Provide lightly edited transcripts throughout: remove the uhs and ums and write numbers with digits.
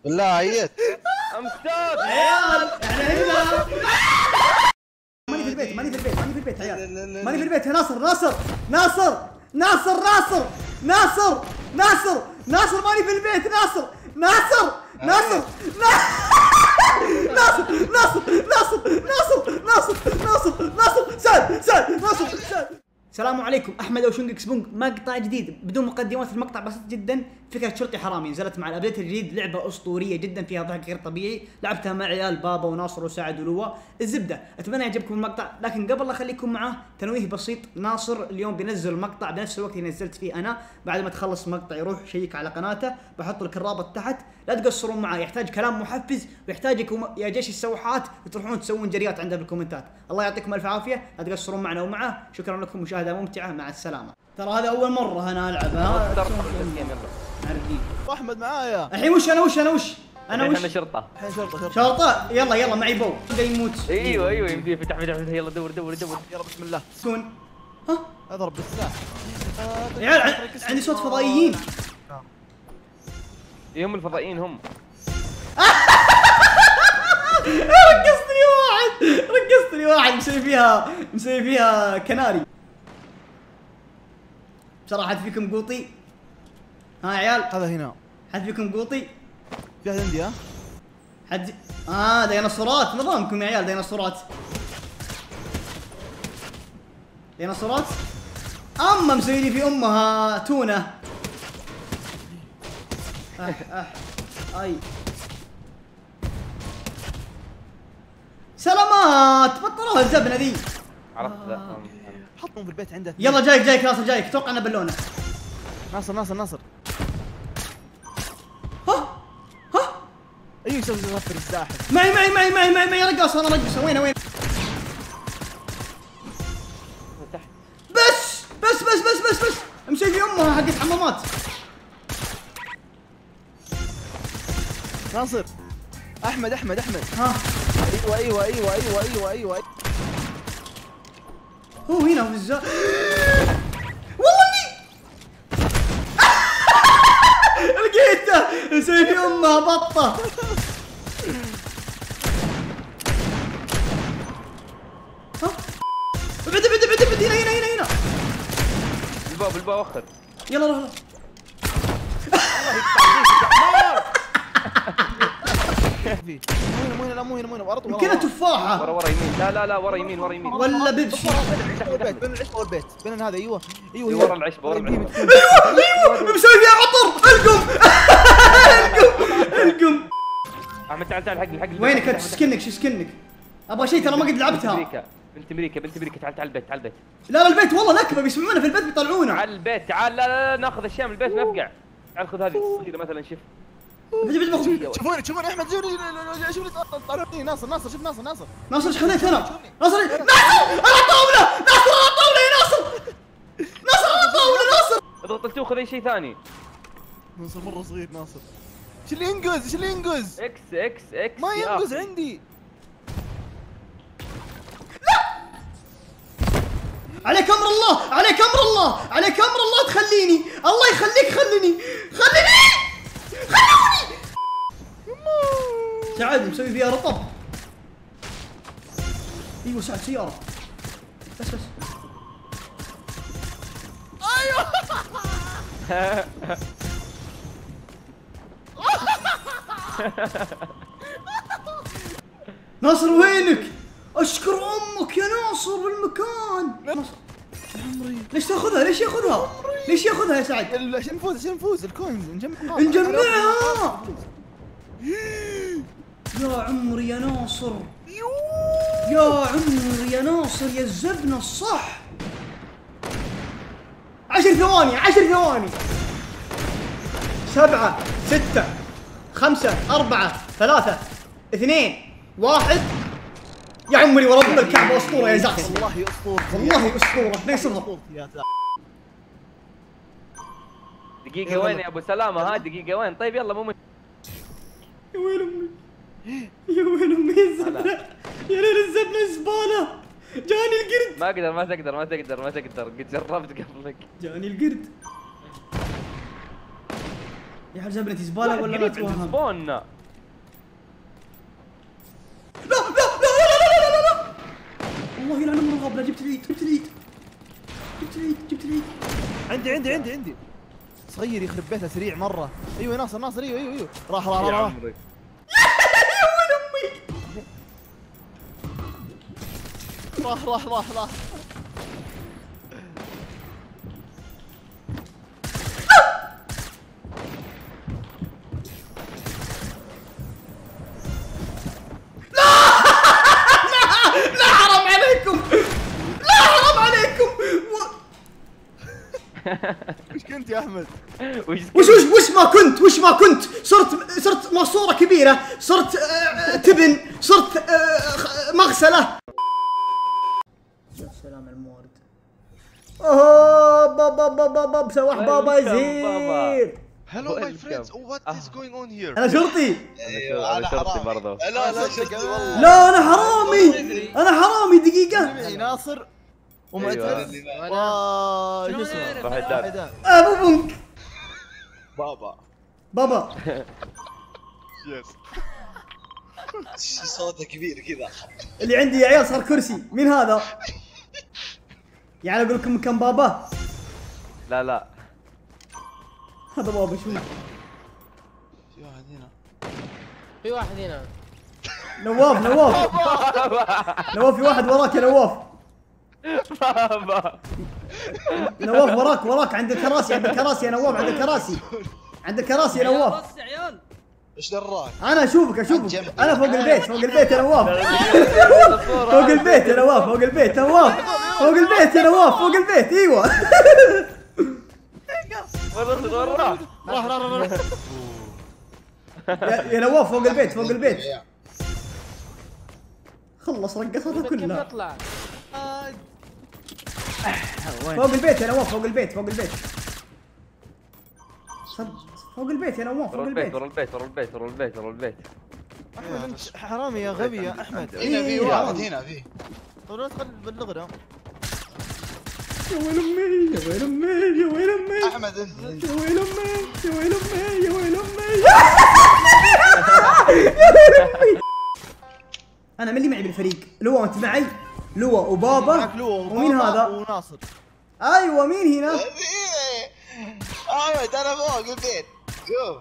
بالله عييت. امستاذ عيال احنا هنا. ماني في البيت ماني في البيت ماني في البيت عيال. ماني في البيت يا ناصر ناصر ناصر ناصر ناصر ناصر ناصر ناصر ماني في البيت ناصر ناصر ناصر ناصر ناصر ناصر ناصر ناصر ناصر ناصر سعد سعد ناصر سعد. السلام عليكم، احمد وشونج سبونج. مقطع جديد بدون مقدمات. المقطع بسيط جدا. فكره شرطي حرامي نزلت مع الابديت الجديد. لعبه اسطوريه جدا فيها ضحك غير طبيعي. لعبتها مع عيال بابا وناصر وسعد ولوا. الزبده اتمنى يعجبكم المقطع، لكن قبل لا اخليكم معاه تنويه بسيط. ناصر اليوم بينزل المقطع بنفس الوقت اللي نزلت فيه انا. بعد ما تخلص المقطع يروح شيك على قناته، بحط لك الرابط تحت. لا تقصرون معاه، يحتاج كلام محفز ويحتاجكم يا جيش السوحات وتروحون تسوون جريات عنده بالكومنتات. الله يعطيكم الف عافيه، لا تقصرون معنا ومعه. شكرا لكم، مشاهده ممتعه، مع السلامه. ترى هذا اول مره انا العبها. احمد معايا الحين وش انا احنا شرطه. الحين شرطه شرطه. يلا معي بو كذا يموت. ايوه يمدي فتح يلا دور يلا بسم الله. سكون. ها اضرب بالسلاح يا عيال عندي صوت فضائيين. هم الفضائيين هم. رقصتني واحد مسوي فيها كناري. بصراحه حد فيكم قوطي؟ ها يا عيال هذا هنا. حد فيكم قوطي؟ في احد عندي. ها حد ديناصورات. نظامكم يا عيال. ديناصورات اما مسوي لي في امها تونه. اي سلامات. بطلوها الزبنه ذي. عرفت ذا. حطهم في البيت عندك. يلا جايك ناصر جايك. اتوقع انه بلونه. ناصر ها ايوه يسوي يوفر الساحل. معي رقاصه. انا رقصه. وين تحت. بس مسوي في امها حقت حمامات. ناصر احمد ها ايوه هو هنا في الزا. والله اني لقيته مسوي في امها بطه. ها ابعد هنا. الباب وخر. يلا روح. مو هنا ارض. يمكنها تفاحه. ورا يمين. لا ورا يمين. ولا بيبسي. بين العشبه والبيت. بين هذا. ايوه ورا العشبه. ايوه مسوي فيها عطر. القم. احمد تعال حق وينك انت؟ شو سكنك؟ ابغى شيء ترى ما قد لعبتها. بنت امريكا تعال البيت. لا البيت والله نكبه. بيسمعونا في البيت بيطلعونا. تعال البيت تعال. لا ناخذ اشياء من البيت نفقع. تعال خذ هذه الصغيره مثلا. شوف شوفوني احمد. شوفني طالعني. ناصر شوف ناصر ايش خليت انا؟ ناصر على الطاوله. ناصر على الطاوله يا ناصر على الطاوله. اضغط التو. خذ اي شيء ثاني. ناصر مره صغير. ناصر ايش اللي ينقز؟ اكس ما ينقز عندي. عليك امر الله تخليني. الله يخليك خلوني. سعد مسوي فيها رطب. ايوه سعد سياره. بس ايوه ناصر وينك؟ اشكر امك يا ناصر بالمكان. ناصر ليش تاخذها؟ ليش ياخذها يا سعد؟ عشان نفوز الكوينز نجمعها. يا عمري يا ناصر. يا الزبنه الصح. 10 ثواني. 7 6 5 4 3 2 1. يا عمري ورب الكعبه اسطوره يا زعس. والله اسطوره. 2-0. دقيقه وين يا ابو سلامه؟ ها دقيقه وين؟ طيب يلا مو يا وين امي الزبنه. يا ليل الزبنه زباله. جاني القرد. ما تقدر قد جربت قبلك. جاني القرد. يا حال زبنتي زباله ولا لا توهم؟ سبون ربنا جبت العيد جبت العيد جبت العيد جبت العيد. عندي صغير يخرب بيته سريع مره. ايوه يا ناصر ايوه راح راح لا حرام عليكم لا حرام عليكم. وش كنت يا احمد؟ وش ما كنت صرت ماسوره كبيره، صرت تبن، صرت مغسله. يا سلام المورد. اوه بابا سواح بابا يزيد. Hello my friends, what is going on here? انا شرطي. انا شرطي برضه. لا شرطي والله. لا انا حرامي دقيقه. ناصر ومعتز شو اسمه؟ وحدان. ابو بنك بابا يس. صوته كبير كذا. اللي عندي يا عيال صار كرسي. مين هذا؟ يعني اقول لكم كم بابا؟ لا هذا بابا شو؟ في واحد هنا. نواف في واحد وراك يا نواف. بابا نواف وراك عند الكراسي يا نواف، عند الكراسي يا نواف. بص يا عيال. ايش دراك؟ انا اشوفك انا فوق البيت يا نواف. فوق البيت يا نواف فوق البيت ايوه. راح يا نواف فوق البيت خلص رقصتها كيف كلها. نطلع؟ فوق البيت يا نواف فوق البيت يا نواف ورا البيت. احمد انت حرامي يا غبي يا احمد. هنا في واحد هنا في. طب لا تخل بلغنا. يا ويل امي احمد انت. يا ويل امي انا من اللي معي بالفريق؟ لوا انت معي؟ لوا وبابا معك لوا ومين هذا؟ وناصر. ايوه مين هنا؟ احمد انا فوق البيت. شوف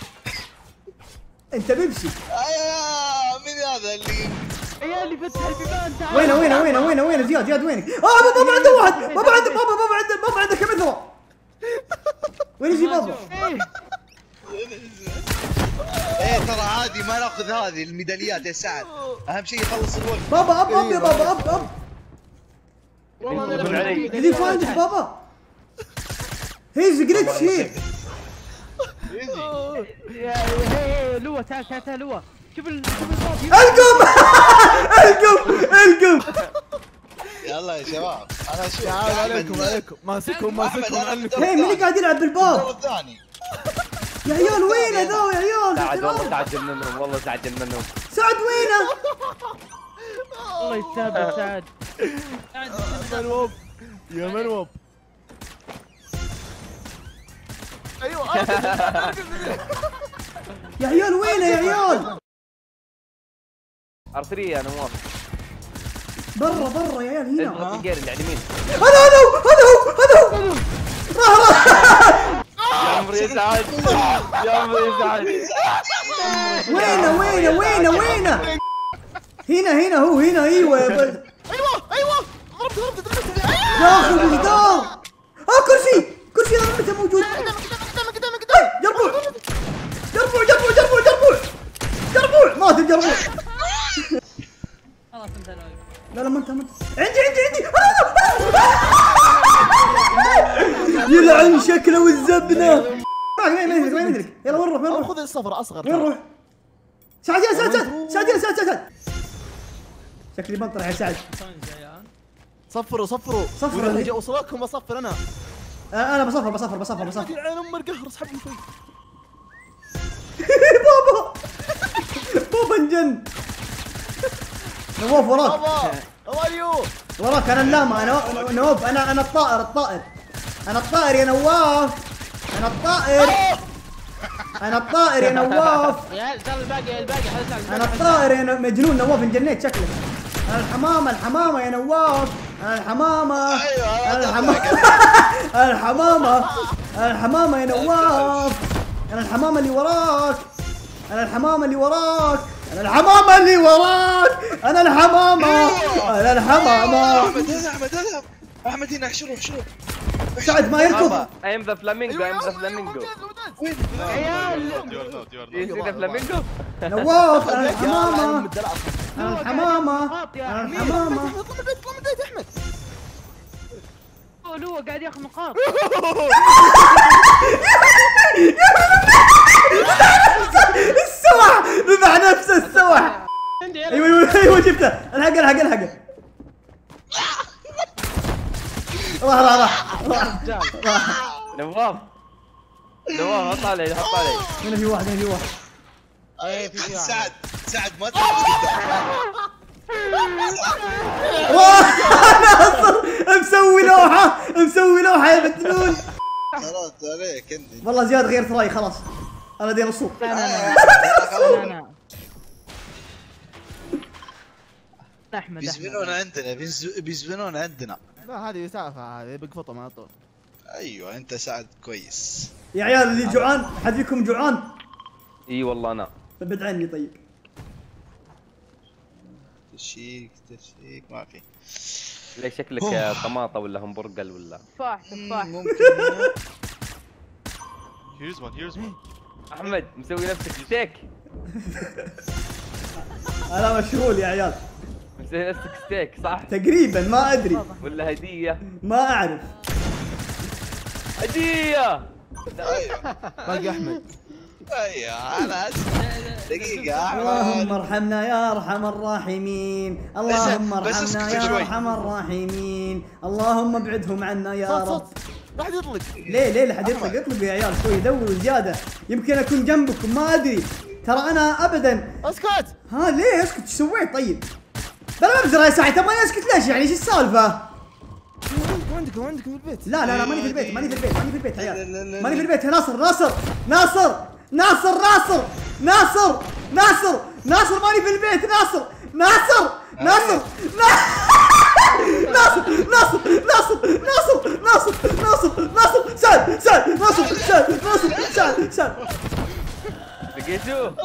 انت بيبسي. ايوه مين هذا اللي عيال اللي فتح البيبان تعال. وين زياد وينك؟ بابا عنده واحد. بابا عنده كمثرى. وين يجي بابا؟ ايه ترى عادي ما ناخذ هذه الميداليات يا سعد، اهم شيء يخلص الوقت. بابا اب يا بابا اب. والله علي. جديد عندك بابا. هيز جلتش هير. يا لوا تعال لوا. شوف الباب. القم. يلا يا شباب انا اشوف. عليكم ماسكهم عنكم. هي من اللي قاعد يلعب بالباب؟ الدور الثاني. يا عيال وين هذول يا عيال؟ سعد والله تعجل منهم. سعد وينه؟ الله يستاهل سعد. منوب يا منوب. ايوه يا عيال وينه يا عيال؟ ارسليه يا نواف. برا يا عيال هنا. اضغط الجير اللي على اليمين. هذا هو. يا عمري يا سعد. وينه؟ هنا هو هنا ايوه يا بلد. ايوه ضربت داخل الجدار. كرسي انا متى موجود. قدامك جربوع مات الجربوع. خلاص انت نايم. لا ما انت عندي يلعن شكله والزبنه. وين يدرك؟ يلا وين نروح؟ خذ الصفر اصغر. وين نروح؟ سعد شكلي بنطر على سعد. صفروا صفروا. اذا وصلكم بصفر انا. انا بصفر. عين ام القهر اسحبني شوي. بابا انجن. نواف وراك. وراك انا اللامة. نواف انا الطائر. انا الطائر يا نواف. انا الطائر يا نواف. يا عيال ترى الباقي انا الطائر يا مجنون. نواف انجنيت شكلك. انا الحمامة يا نواف. انا الحمامه. ايوه انا الحمامه. انا الحمامه. انا الحمامه يا نواف. انا الحمامه اللي وراك. انا الحمامه اللي وراك. انا الحمامه اللي وراك. انا الحمامه. انا الحمامه. احمد اذهب احمد هنا احشره سعد ما يركض. ايم ذا فلامينجو ايم ذا فلامينجو عيال ذا فلامينجو نواف انا الحمامه. انا الحمامه. انا الحمامه. اطلع من البيت يا احمد. لو قاعد ياخذ نقاط. السوح ذبح نفسه السوح. ايوه جبته. الحقه راح نواف حط علي هنا في واحد سعد ما تاخذ ناصر مسوي لوحه يا مجنون. خلاص عليك انت والله زياد غير ثراي خلاص. انا دير الصوت. انا احمد بيزبنون عندنا لا هذه سالفه، هذه بقفطه ما طول. ايوه انت سعد كويس يا عيال اللي جوعان، حد فيكم جوعان؟ اي والله انا. ابعد عني طيب. تشيك ما في. ليش شكلك طماطه ولا همبرجر ولا تفاح ممكن. Here's one. احمد مسوي نفسك ستيك. انا مشغول يا عيال. مسوي نفسك ستيك صح تقريبا ما ادري. ولا هديه؟ ما اعرف. هديه. باقي احمد. ايوه انا دقيقة احمد. اللهم ارحمنا يا ارحم الراحمين. اللهم بس ارحمنا اسكت يا شوي. ارحم الراحمين. اللهم ابعدهم عنا يا رب. صوت راح يطلق. ليه لا حد يطلق؟ اطلقوا يا عيال شوي، دوروا زياده. يمكن اكون جنبكم ما ادري. ترى انا ابدا. اسكت. ها ليه اسكت؟ ايش سويت طيب؟ بلا مبزر يا ساعة. تبغاني اسكت ليش يعني؟ ايش السالفه؟ عندكم في البيت. لا ماني في البيت عيال. لا. ماني في البيت. ناصر ماني في البيت. ناصر ماني في البيت. سعد لقيتوه؟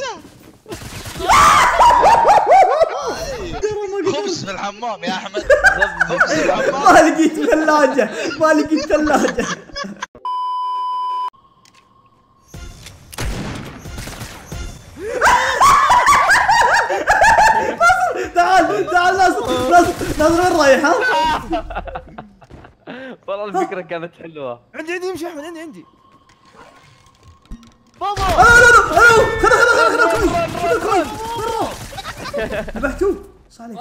خبز في الحمام يا احمد. خبز في الحمام. ما لقيت ثلاجة. تعال ناصر وين رايح ها؟ والله الفكره كانت حلوه. عندي يمشي احمد. عندي بابا. خذ ذبحتوه. صالح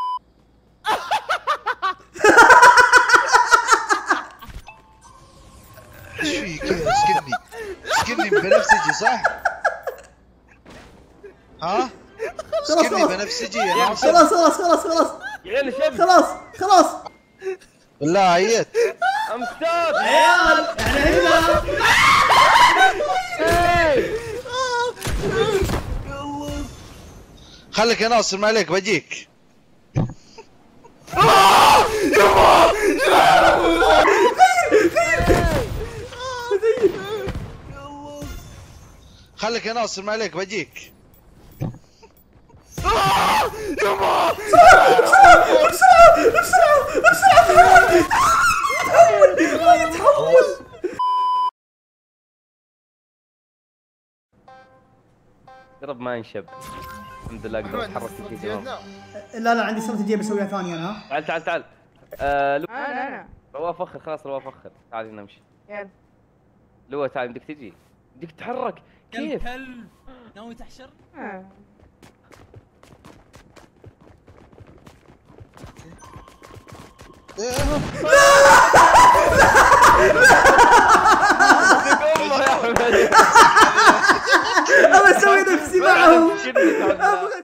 ايش في كذا؟ سكني بنفسجي صح؟ ها؟ سكني بنفسجي يا ناصر. خلاص يا عيال شب خلاص بالله عيت. امستاد عيال احنا هنا. خليك يا ناصر ما عليك بجيك. خليك يا ناصر ما عليك بجيك. يتحول. قرب ما ينشب. الحمد لله اقدر اتحرك فيه تمام. لا عندي استراتيجيه بسويها ثانيه انا. ها تعال انا رواف فخر خلاص رواف فخر. تعال نمشي. يلا لو تعال بدك تجي بدك تتحرك كيف؟ كلب ناوي تحشر؟ ابى اسوي نفسي معهم.